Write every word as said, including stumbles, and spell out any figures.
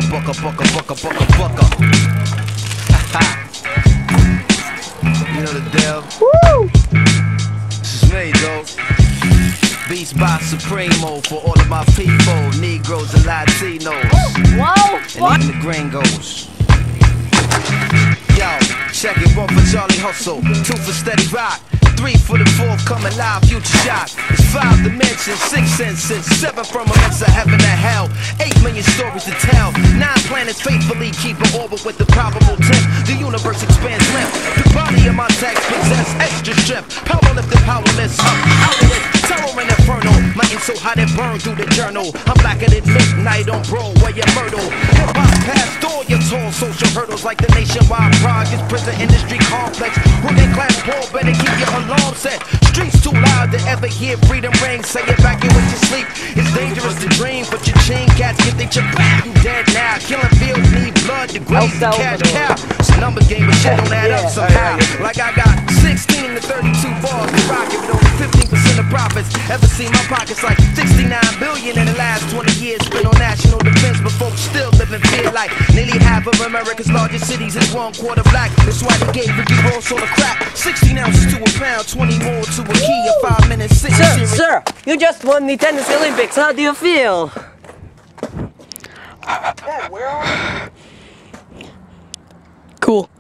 bucka, bucka, bucka, bucka, bucka. You know the deal. Woo! This is me, though. Beast by Supremo for all of my people, Negroes and Latinos. Whoa! And even the gringos. Yo, check it, one for Charlie Hustle, two for Steady Rock, three for the fourth coming live, Future Shock. It's five dimensions, six senses, seven firmaments of heaven and hell, eight million stories to tell, nine planets faithfully keep an orbit with the probable tip. The universe expands length, the body of my text possess extra strength, powerlifting powerless, up, out of it, terror and inferno. My ink so hot it burned through the journal. I'm blacker than midnight on Broadway and Myrtle. Hip hop past all your tall social hurdles like the nationwide projects, prison industry complex. Working class poor better keep your alarm set. Streets too loud to ever hear freedom ring. Say it back in with your sleep. It's dangerous to dream, but your chain cats get they chip back. You dead now. Killing fields need blood to graze the cash cow. It's a number game, but shit don't add up somehow. Like I got sixteen to thirty-two bars to rock it, but only fifteen percent of profits. Ever seen my pockets like sixty-nine billion in the last twenty years spent on national defense, but folks still live in fear like nearly half of America's largest cities is one quarter black. That's why they gave Ricky Ross all the crap. sixteen ounces to a pound, twenty more to a key, in five minutes, six Sir, series. sir, you just won the tennis Olympics. How do you feel? Dad, where are you? Cool.